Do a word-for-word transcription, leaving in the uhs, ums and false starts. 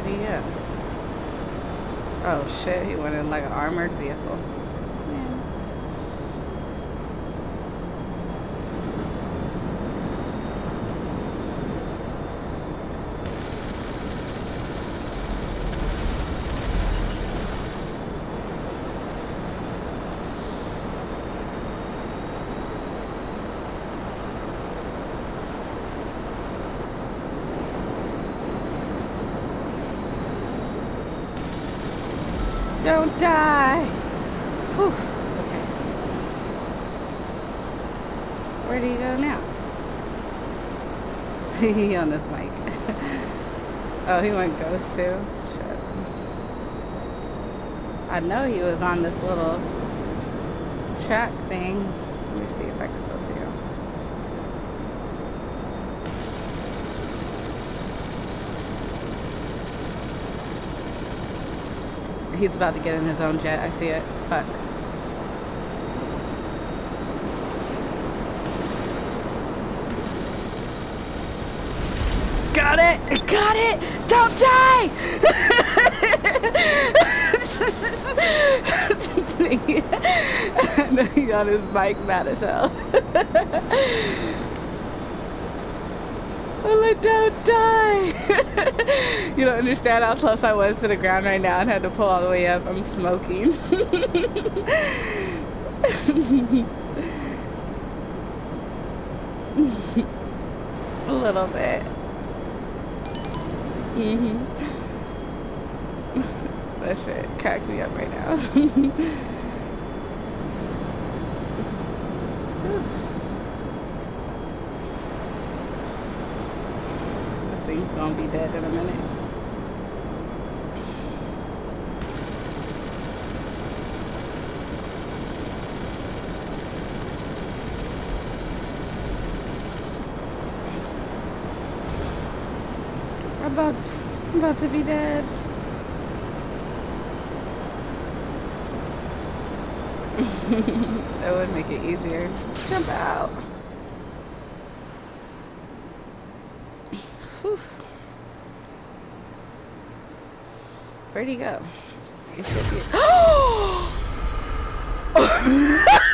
Where'd he go? Oh shit, he went in like an armored vehicle. Man. Don't die! Whew. Okay. Where do you go now? He on this mic. Oh, he went ghost too? Shit. I know he was on this little track thing. Let me see if I can still see him. He's about to get in his own jet. I see it. Fuck. Got it! Got it! Don't die! I know he got his mic mad as hell. I'm like, don't die! You don't understand how close I was to the ground right now and had to pull all the way up. I'm smoking. A little bit. Mm-hmm. That shit cracks me up right now. This thing's gonna be dead in a minute. I'm about, I'm about to be dead. That would make it easier. Jump out. Whew. Where'd he go? He should be.